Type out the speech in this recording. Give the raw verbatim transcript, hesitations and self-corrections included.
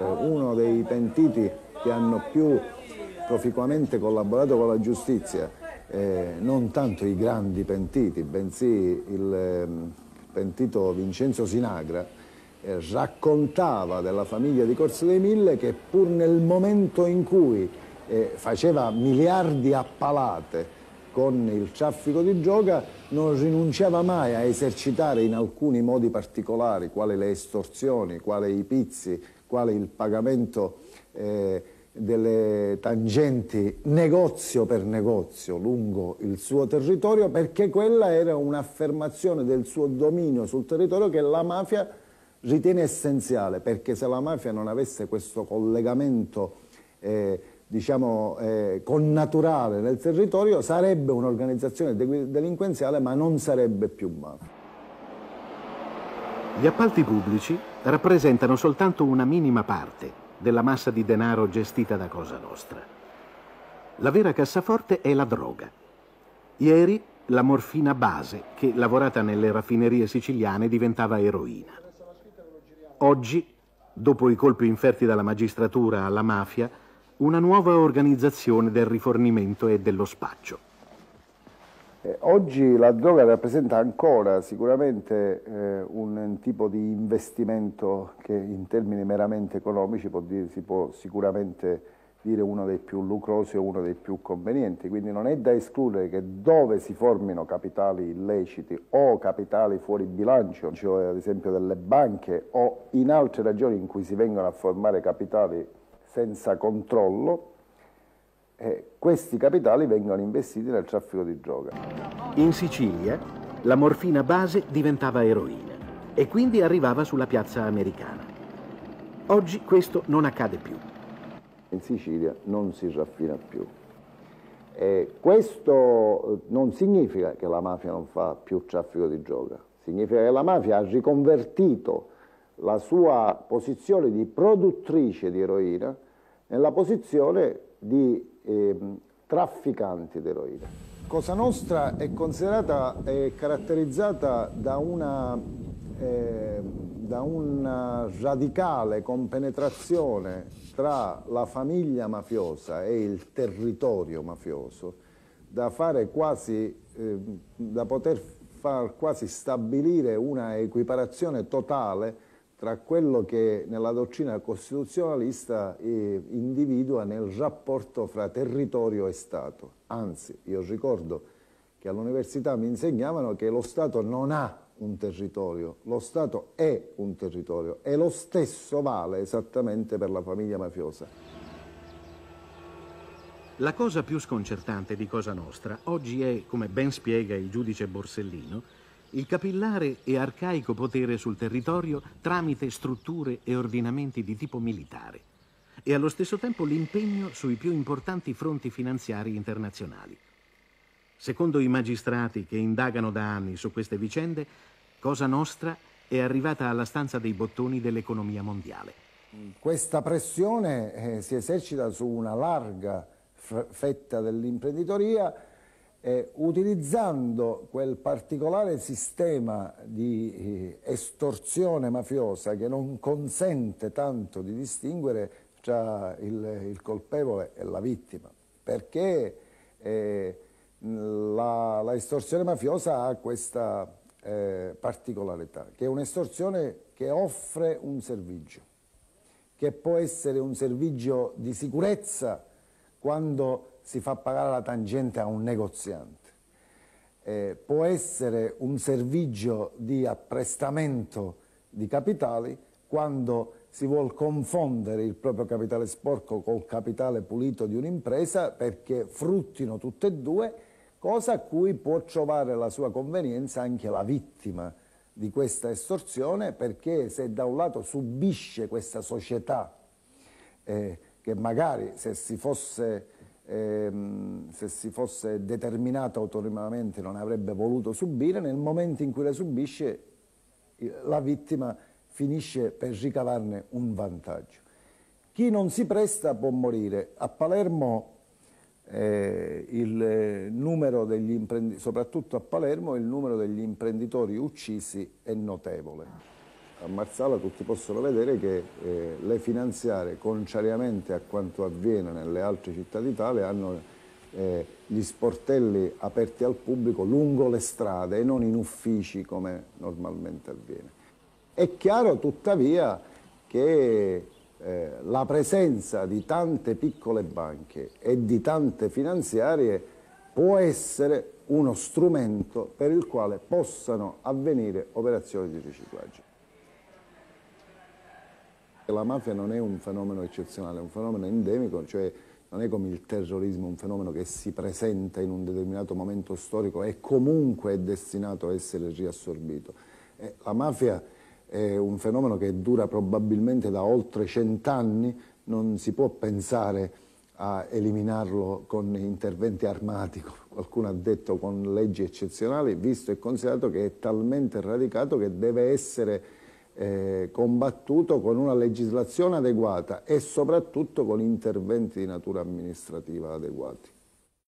Uno dei pentiti che hanno più proficuamente collaborato con la giustizia, eh, non tanto i grandi pentiti, bensì il eh, pentito Vincenzo Sinagra, eh, raccontava della famiglia di Corso dei Mille che pur nel momento in cui eh, faceva miliardi a palate con il traffico di droga, non rinunciava mai a esercitare in alcuni modi particolari, quali le estorsioni, quali i pizzi, quale il pagamento eh, delle tangenti negozio per negozio lungo il suo territorio, perché quella era un'affermazione del suo dominio sul territorio che la mafia ritiene essenziale, perché se la mafia non avesse questo collegamento eh, diciamo eh, connaturale nel territorio, sarebbe un'organizzazione de delinquenziale, ma non sarebbe più mafia. Gli appalti pubblici rappresentano soltanto una minima parte della massa di denaro gestita da Cosa Nostra. La vera cassaforte è la droga. Ieri la morfina base, che lavorata nelle raffinerie siciliane diventava eroina. Oggi, dopo i colpi inferti dalla magistratura alla mafia, una nuova organizzazione del rifornimento e dello spaccio. Eh, oggi la droga rappresenta ancora sicuramente eh, un tipo di investimento che in termini meramente economici può dire, si può sicuramente dire uno dei più lucrosi o uno dei più convenienti, quindi non è da escludere che dove si formino capitali illeciti o capitali fuori bilancio, cioè ad esempio delle banche, o in altre regioni in cui si vengono a formare capitali senza controllo, eh, questi capitali vengono investiti nel traffico di droga. In Sicilia la morfina base diventava eroina e quindi arrivava sulla piazza americana. Oggi questo non accade più. In Sicilia non si raffina più. E questo non significa che la mafia non fa più traffico di droga, significa che la mafia ha riconvertito la sua posizione di produttrice di eroina nella posizione di eh, trafficanti di eroina. Cosa Nostra è considerata e caratterizzata da una, eh, da una radicale compenetrazione tra la famiglia mafiosa e il territorio mafioso, da fare quasi, eh, da poter far quasi stabilire una equiparazione totale tra quello che nella dottrina costituzionalista eh, individua nel rapporto fra territorio e Stato. Anzi, io ricordo che all'università mi insegnavano che lo Stato non ha un territorio, lo Stato è un territorio e lo stesso vale esattamente per la famiglia mafiosa. La cosa più sconcertante di Cosa Nostra oggi è, come ben spiega il giudice Borsellino, il capillare e arcaico potere sul territorio tramite strutture e ordinamenti di tipo militare e allo stesso tempo l'impegno sui più importanti fronti finanziari internazionali. Secondo i magistrati che indagano da anni su queste vicende, Cosa Nostra è arrivata alla stanza dei bottoni dell'economia mondiale. Questa pressione eh, si esercita su una larga fetta dell'imprenditoria, Eh, utilizzando quel particolare sistema di eh, estorsione mafiosa che non consente tanto di distinguere tra il, il colpevole e la vittima, perché eh, la, la estorsione mafiosa ha questa eh, particolarità, che è un'estorsione che offre un servizio, che può essere un servizio di sicurezza quando si fa pagare la tangente a un negoziante, eh, può essere un servizio di apprestamento di capitali quando si vuol confondere il proprio capitale sporco col capitale pulito di un'impresa perché fruttino tutte e due, cosa a cui può trovare la sua convenienza anche la vittima di questa estorsione, perché se da un lato subisce questa società eh, che magari se si fosse Ehm, se si fosse determinato autonomamente non avrebbe voluto subire, nel momento in cui la subisce la vittima finisce per ricavarne un vantaggio. Chi non si presta può morire. A Palermo eh, il numero degli imprenditori, soprattutto a Palermo, il numero degli imprenditori uccisi è notevole. a Marsala tutti possono vedere che eh, le finanziarie, contrariamente a quanto avviene nelle altre città d'Italia, hanno eh, gli sportelli aperti al pubblico lungo le strade e non in uffici come normalmente avviene. È chiaro tuttavia che eh, la presenza di tante piccole banche e di tante finanziarie può essere uno strumento per il quale possano avvenire operazioni di riciclaggio. La mafia non è un fenomeno eccezionale, è un fenomeno endemico, cioè non è come il terrorismo, un fenomeno che si presenta in un determinato momento storico e comunque è destinato a essere riassorbito. Eh, la mafia è un fenomeno che dura probabilmente da oltre cent'anni, non si può pensare a eliminarlo con interventi armati, qualcuno ha detto con leggi eccezionali, visto e considerato che è talmente radicato che deve essere eh, combattuto con una legislazione adeguata e soprattutto con interventi di natura amministrativa adeguati.